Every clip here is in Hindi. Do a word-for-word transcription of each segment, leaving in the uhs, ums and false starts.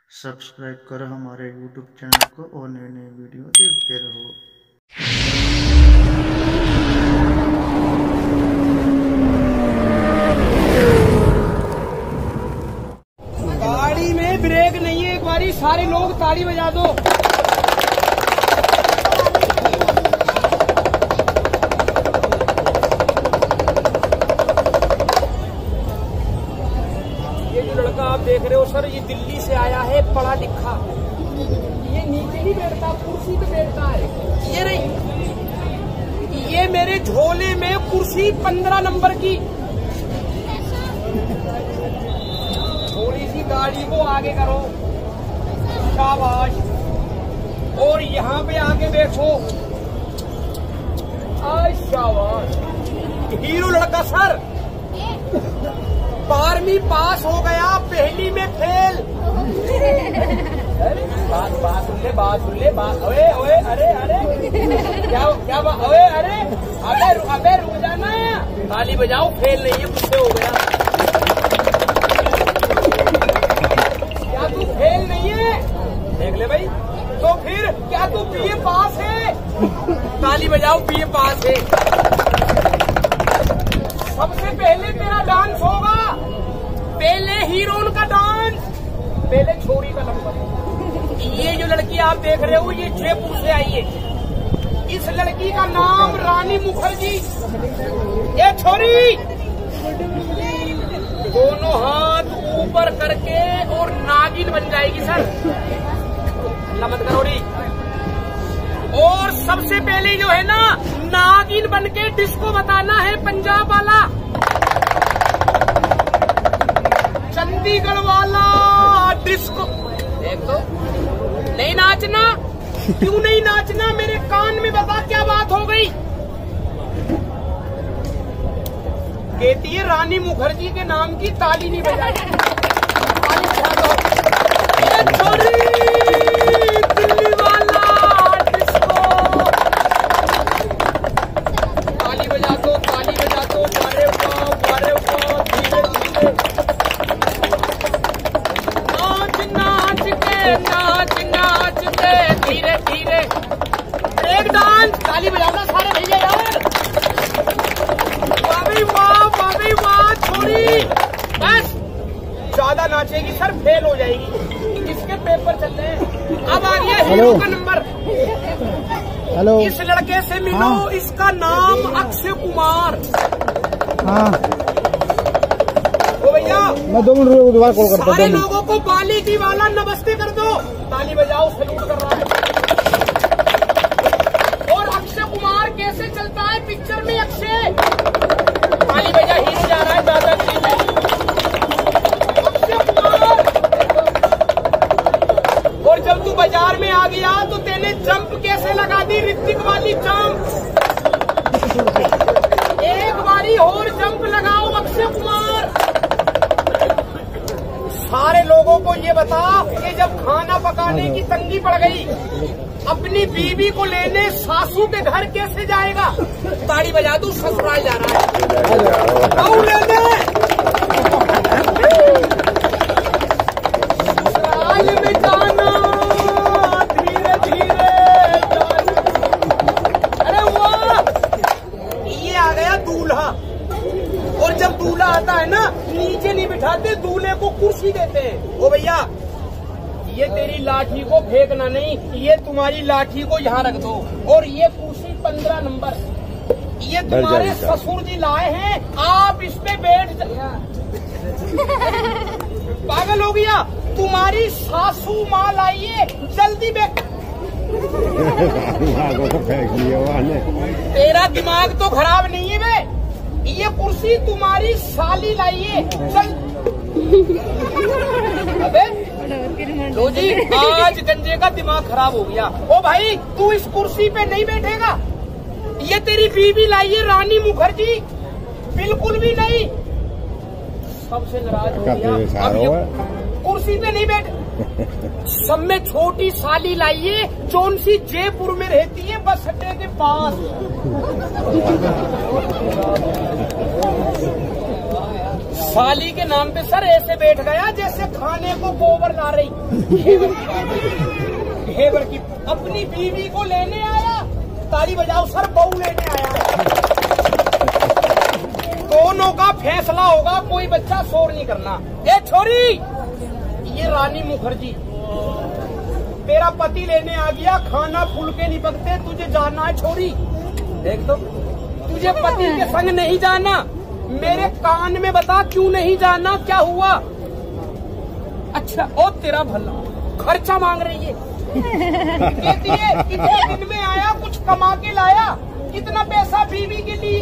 सब्सक्राइब करो हमारे यूट्यूब चैनल को और नए नए वीडियो देखते रहो। गाड़ी में ब्रेक नहीं है, एक बारी सारे लोग ताली बजा दो। ये जो लड़का आप देख रहे हो सर, ये दिल्ली से आया है, पढ़ा लिखा। ये नीचे नहीं बैठता, कुर्सी पे बैठता है। ये नहीं, ये मेरे झोले में कुर्सी पंद्रह नंबर की। थोड़ी सी गाड़ी को आगे करो, शाबाश। और यहाँ पे आके बैठो, आय शाबाश। हीरो लड़का सर, बारहवीं पास हो गया, पहली में फेल। अरे बात बात सुन ले, बात सुन ले, बात। ओए ओए, अरे अरे क्या क्या बात? ओए अरे अबे अबे रुक जाना, ताली बजाओ। फेल नहीं है, मुझसे हो गया। क्या तू फेल नहीं है? देख ले भाई। तो फिर क्या तू बीए पास है? ताली बजाओ, बीए पास है। सबसे पहले तेरा डांस होगा, पहले हीरोइन का डांस, पहले छोरी का नंबर। ये जो लड़की आप देख रहे हो, ये जयपुर से आई है। इस लड़की का नाम रानी मुखर्जी। ये छोरी दोनों हाथ ऊपर करके और नागिन बन जाएगी सर। अल्लाह मत करो री। और सबसे पहले जो है ना, नागिन बन के डिस्को बताना है, पंजाब वाला, चंडीगढ़ वाला डिस्को। देख तो नहीं नाचना। क्यों नहीं नाचना? मेरे कान में बता क्या बात हो गई। कहती है रानी मुखर्जी के नाम की ताली नहीं बजाई। ताली बजा दो। ये छोरी दिल्ली वाला डिस्को। ताली बजा दो, ताली बजा दो। मारे वाह, मारे वाह। धीरे धीरे नाच नाच के, नाच नाच के, धीरे धीरे ब्रेक डांस। ताली बजाना सारे भैया यार। वाह भाई वाह, वाह भाई वाह। छोरी बस ज्यादा नाचेगी सर, फेल हो जाएगी। इसके पेपर चल रहे हैं। अब आ गया हीरो का नंबर। हेलो, इस लड़के से मिलो। हाँ। इसका नाम अक्षय कुमार। हाँ ओ भैया, मैं दो मिनट में दोबारा कॉल करता हूँ। सारे लोगों को बाली की वाला नमस्ते कर दो। ताली बजाओ, सैल्यूट कर रहा है। और अक्षय कुमार कैसे चलता है पिक्चर में? अक्षय ताली बजा, हीरो जा रहा है दादागिरी में। अक्षय कुमार। और जब तू बाजार में आ गया तो तेने जंप कैसे लगा दी? ऋतिक वाली जंप। एक बारी और जंप लगाओ अक्षय कुमार। सारे लोगों को ये बता कि जब खाना पकाने की तंगी पड़ गई, अपनी बीवी को लेने सासू के घर कैसे जाएगा? ताड़ी बजा दूं, ससुराल जा रहा है। आओ लेने ससुराल में जाना, धीरे धीरे जाना। अरे वाह, ये आ गया दूल्हा। और जब दूल्हा आता है ना, नीचे नहीं बिठाते, दूल्हे को कुर्सी देते हैं। ओ भैया, ये तेरी लाठी को फेंकना नहीं, ये तुम्हारी लाठी को यहाँ रख दो। और ये कुर्सी पंद्रह नंबर, ये तुम्हारे ससुर जी लाए हैं, आप इस पे बैठ जा। पागल हो गया? तुम्हारी सासू माँ लाइए, जल्दी बैठ। तेरा दिमाग तो खराब नहीं है बे। ये कुर्सी तुम्हारी साली लाइए, चल। अबे लो जी, आज गंजे का दिमाग खराब हो गया। ओ भाई, तू इस कुर्सी पे नहीं बैठेगा। ये तेरी बीवी लाइए, रानी मुखर्जी। बिल्कुल भी नहीं। सबसे नाराज हो गया। अब ये कुर्सी पे नहीं बैठ। सब में छोटी साली लाइए, जौन सी जयपुर में रहती है, बस अड्डे के पास। साली के नाम पे सर ऐसे बैठ गया जैसे खाने को गोबर ला रही। घेवर की बात, घेवर की अपनी बीवी को लेने आया, ताली बजाओ सर, बहू लेने आया। दोनों का फैसला होगा, कोई बच्चा शोर नहीं करना। ए छोरी, ये रानी मुखर्जी तेरा पति लेने आ गया, खाना फुलके नहीं पकते, तुझे जाना है छोरी। देख तो, तुझे पति के संग नहीं जाना, मेरे कान में बता क्यों नहीं जाना, क्या हुआ? अच्छा, ओ तेरा भला, खर्चा मांग रही है। कहती है इतने दिन में आया, कुछ कमा के लाया, कितना पैसा बीवी के लिए?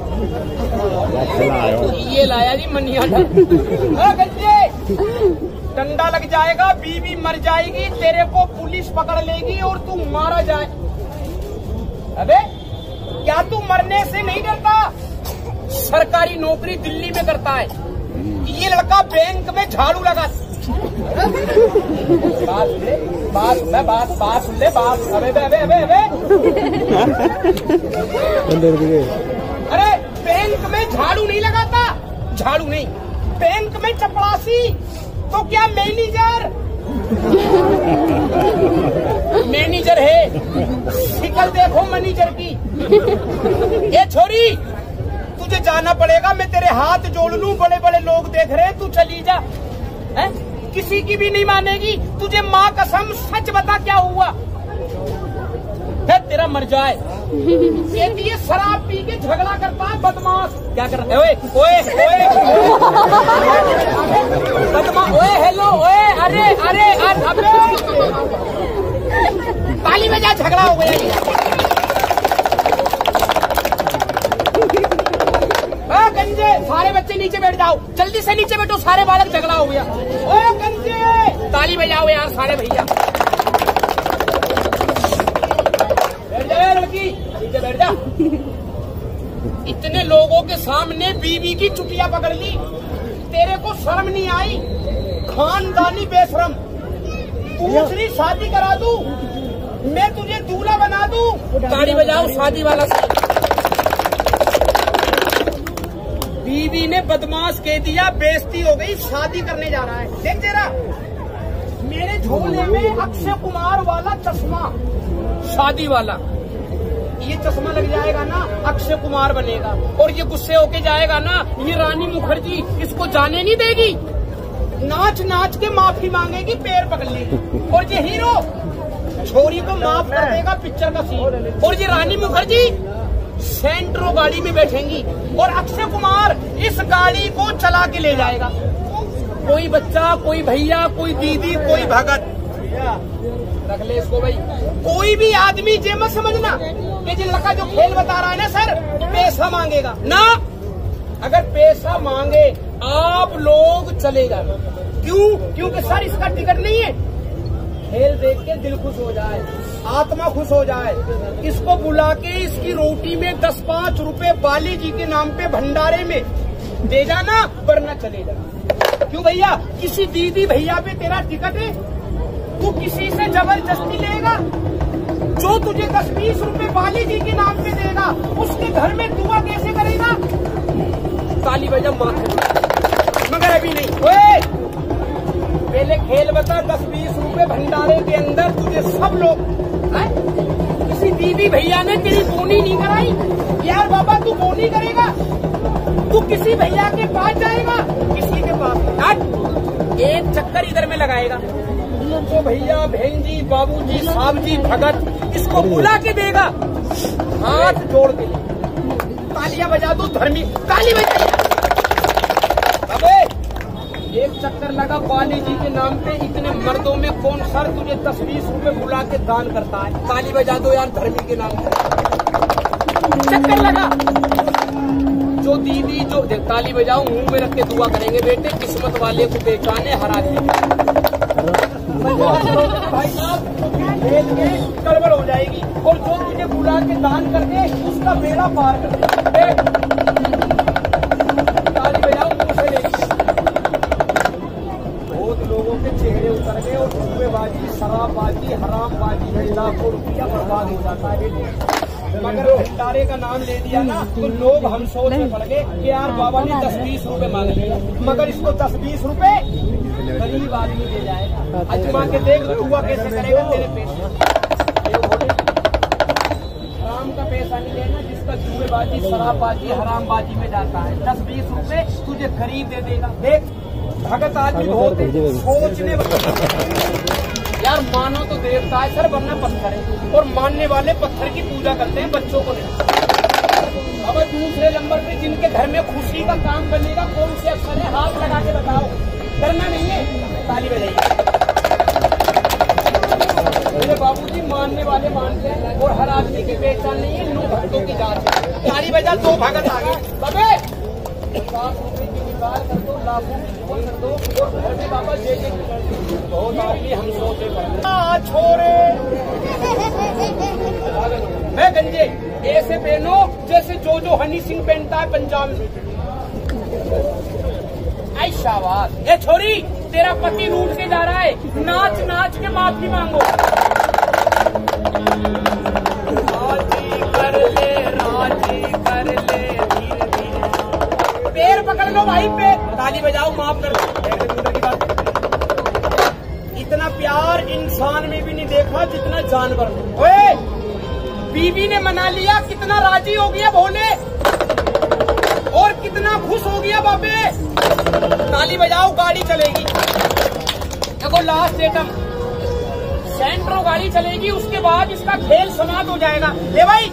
ये लाया जी मनिया गंजे, डंडा लग जाएगा, बीवी मर जाएगी, तेरे को पुलिस पकड़ लेगी और तू मारा जाए। अबे क्या तू मरने से नहीं डरता? सरकारी नौकरी दिल्ली में करता है, ये लड़का बैंक में झाड़ू लगा। बात ले, बात ले, बात बात सुन ले, बात। अबे अबे अबे अबे अरे बैंक में झाड़ू नहीं लगाता, झाड़ू नहीं, बैंक में चपरासी, तो क्या मैनेजर? मैनेजर है, शिकल देखो मैनेजर की। ये छोरी, तुझे जाना पड़ेगा, मैं तेरे हाथ जोड़ लूं, बड़े बड़े लोग देख रहे, तू चली जा। है? किसी की भी नहीं मानेगी, तुझे माँ कसम सच बता क्या हुआ है, तेरा मर जाए। कहती है शराब पी के झगड़ा करता है, बदमाश। क्या कर रहा है? ओए ओए ओए बदमाश, ओए हेलो, ओए अरे अरे अबे ताली बजा, झगड़ा हो गया ये। गंजे, सारे बच्चे नीचे बैठ जाओ, जल्दी से नीचे बैठो, सारे बालक, झगड़ा हो गया। ओए गंजे, ताली बजाओ यार सारे भैया। बैठ जा लड़की, नीचे बैठ जा। इतने लोगों के सामने बीवी की चुटिया पकड़ ली, तेरे को शर्म नहीं आई? खानदानी बेशरम, दूसरी शादी करा दूं, मैं तुझे दूल्हा बना दूं। ताली बजाओ शादी वाला। बीवी ने बदमाश कह दिया, बेइज्जती हो गई, शादी करने जा रहा है। देख जरा, मेरे झोले में अक्षय कुमार वाला चश्मा, शादी वाला, ये चश्मा लग जाएगा ना, अक्षय कुमार बनेगा, और ये गुस्से होके जाएगा ना, ये रानी मुखर्जी इसको जाने नहीं देगी, नाच नाच के माफी मांगेगी, पैर पकड़ लेगी, और ये हीरो छोरी को माफ कर देगा, पिक्चर का सीन। और ये रानी मुखर्जी सेंट्रो गाड़ी में बैठेंगी, और अक्षय कुमार इस गाड़ी को चला के ले जाएगा। कोई बच्चा, कोई भैया, कोई दीदी, कोई भगत, रख ले इसको भाई। कोई भी आदमी ये मत समझना कि जिन लड़का जो खेल बता रहा है ना सर, पैसा मांगेगा ना। अगर पैसा मांगे आप लोग चले जाना। क्यों? क्योंकि सर इसका टिकट नहीं है। खेल देख के दिल खुश हो जाए, आत्मा खुश हो जाए, इसको बुला के इसकी रोटी में दस पांच रुपए बाली जी के नाम पे भंडारे में दे जाना, वरना चले जाना। क्यों भैया? किसी दीदी भैया पे तेरा टिकट है, तू किसी से जबरदस्ती लेगा? जो तुझे दस बीस रुपए बाली जी के नाम पे देगा, उसके घर में दुआ कैसे करेगा? ताली बजा माथे, मगर अभी नहीं। ओए पहले खेल बता, दस बीस रुपए भंडारे के अंदर तुझे सब लोग, किसी दीदी भैया ने तेरी बोनी नहीं कराई यार, बाबा तू बोनी करेगा? तू किसी भैया के पास जाएगा, किसी के पास एक चक्कर इधर में लगाएगा, तो भैया बहन जी, बाबू जी, साहब जी, भगत, इसको बुला के देगा, हाथ जोड़ के। तालियां बजा दो धर्मी, ताली बजा। अबे एक चक्कर लगा बाली जी के नाम पे, इतने मर्दों में कौन सर तुझे दस बीस रुपए बुला के दान करता है? ताली बजा दो यार धर्मी के नाम पे। चक्कर लगा, जो दीदी जो देख, ताली बजाओ, मुंह में रख के दुआ करेंगे, बेटे किस्मत वाले को बेचाने हरा दे। भाई साहब खेल के गड़बड़ हो जाएगी, और जो तुझे बुला के दान कर दे उसका बेड़ा पार कर दे। ताली बजाओ मुंह से लेके। बहुत लोगों के चेहरे उतर गए, और रुपएबाजी, शराबबाजी, हरामबाजी में लाखों रुपया बर्बाद हो जाता है बेटे। मगर भंडारे का नाम ले दिया ना तो लोग हम सोच में पड़ गए कि यार बाबा ने दस बीस रुपए मांग लिया, मगर इसको दस बीस रुपए गरीब आदमी दे जाएगा। अजमा के देख हुआ कैसे करेगा तेरे पैसे। हराम का पैसा नहीं लेना जिसका जुएबाजी शराबबाजी हरामबाजी में जाता है। दस बीस रुपए तुझे गरीब दे देगा। देख भगत आदमी बहुत है, सोचने यार मानो तो देवता है सर वरना पत्थर है, और मानने वाले पत्थर की पूजा करते हैं, बच्चों को नहीं। अब दूसरे नंबर पे जिनके घर में खुशी का काम करने का कौन से अक्षर है, हाथ लगा के बताओ। करना नहीं है, ताली बजाइए। मेरे बाबूजी मानने वाले मानते हैं और हर आदमी की पहचान नहीं है, नौ भक्तों की जात है। ताली बजा, दो भगत आ गए। बाबे पचास रुपए की निकाल कर दो, लाखों की जीवन कर दो, और घर में बाबा जे जे बहुत आदमी हम सोचे छोरे मैं गंजे ऐसे पहनो जैसे जो जो हनी सिंह पहनता है पंजाब में। आई शाबाश। ए छोरी तेरा पति रूठ के जा रहा है, नाच नाच के माफी मांगो। राजी कर ले, राजी कर ले, धीरे धीरे पैर पकड़ लो भाई पे, ताली बजाओ, माफ कर दो। इतना प्यार इंसान में भी नहीं देखा जितना जानवर में। ओए बीवी ने मना लिया, कितना राजी हो गया भोले, और कितना खुश हो गया बाबे। ताली बजाओ, गाड़ी चलेगी। देखो लास्ट एटम सेंट्रो गाड़ी चलेगी, उसके बाद इसका खेल समाप्त हो जाएगा। ले भाई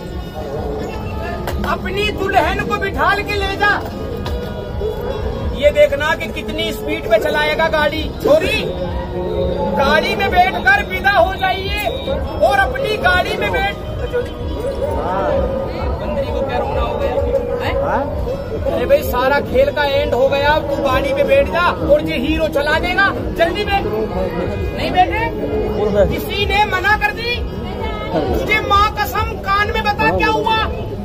अपनी दुल्हन को बिठाल के ले जा, ये देखना कि कितनी स्पीड पे चलाएगा गाड़ी। छोरी गाड़ी में बैठकर विदा हो जाइए, और अपनी गाड़ी में बैठ बंदरी को क्या रोना हो गया है? अरे भाई सारा खेल का एंड हो गया, तू गाड़ी में बैठ जा और ये हीरो चला देगा। जल्दी बैठ। नहीं बैठे, किसी ने मना कर दी। तुझे माँ कसम कान में बता क्या हुआ,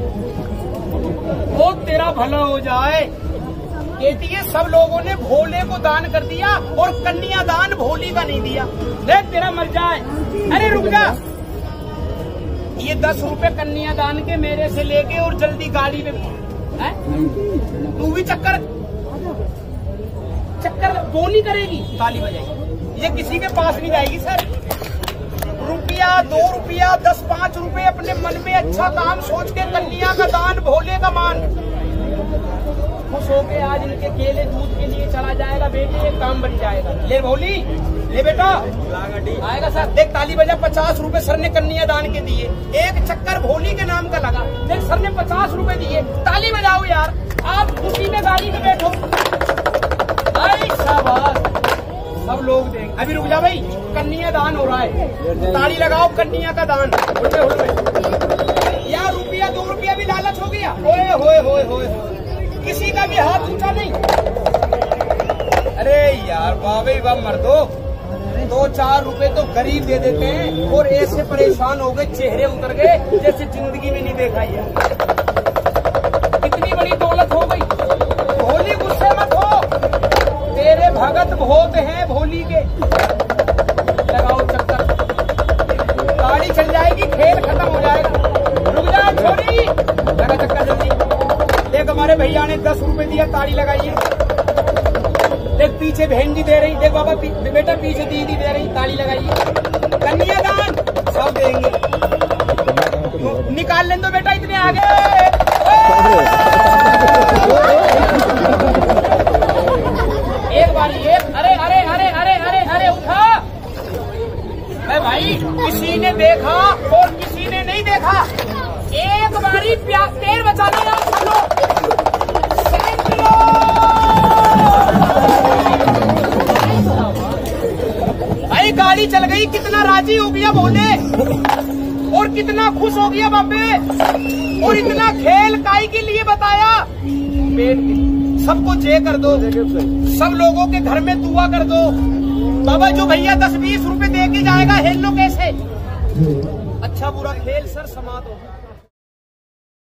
वो तेरा भला हो जाए। कहती है सब लोगों ने भोले को दान कर दिया और कन्या दान भोली का नहीं दिया। देख तेरा मर जाए। अरे रुक जा, ये दस रुपए कन्या दान के मेरे से लेके और जल्दी गाड़ी में है? तू भी चक्कर चक्कर बोनी करेगी, ताली बजाएगी। ये किसी के पास नहीं जाएगी सर। रुपया दो रुपया दस पाँच रुपए अपने मन में अच्छा काम सोच के कन्या का दान भोले का मान, खुश होके आज इनके केले दूध के लिए चला जाएगा। बेटे एक काम बन जाएगा। ले भोली, ले बेटा आएगा सर। देख ताली बजा, पचास रुपए सर ने कन्या दान के दिए, एक चक्कर भोली के नाम का लगा। देख सर ने पचास रुपए दिए, ताली बजाओ यार। आप खुशी में गाड़ी में बैठो। आई शाबाश, सब लोग देख। अभी रुक जा भाई, कन्या दान हो रहा है, ताली लगाओ कन्या का दान। उल्टे उल्टे यार, रुपया दो रुपया भी लालच हो गया। ओए होए होए होए, किसी का भी हाथ ऊंचा नहीं। अरे यार बाबे वाह मर्दो, दो चार रुपए तो गरीब दे देते हैं और ऐसे परेशान हो गए, चेहरे उतर गए जैसे जिंदगी में नहीं देखा यार। कितनी बड़ी दौलत हो गई। भोली गुस्से मत हो, तेरे भगत बहुत हैं भोली के। लगाओ चक्कर, गाड़ी चल जाएगी, खेल खत्म हो जाएगा। रुक जा छोरी, लगा चक्कर जल्दी। देख हमारे भैया ने दस रुपए दिया, ताली लगाइए। देख पीछे बहन जी दे रही, देख बाबा पी, बेटा पीछे दीदी दे रही, ताली लगाइए। कन्यादान सब देंगे, निकाल लें दो बेटा, इतने आगे। एक बारी एक, अरे अरे अरे अरे अरे अरे उठा। अरे भाई किसी ने देखा और किसी ने नहीं देखा, एक बारी पैर बचा लेना सब लोग। भाई गाड़ी चल गई, कितना राजी हो गया भोले और कितना खुश हो गया बाबे, और इतना खेल काई के लिए बताया। पेट के सबको जय कर दो, सब लोगों के घर में दुआ कर दो। बाबा जो भैया दस बीस रुपए दे के जाएगा, हेल लो कैसे। अच्छा बुरा खेल सर समाप्त हो।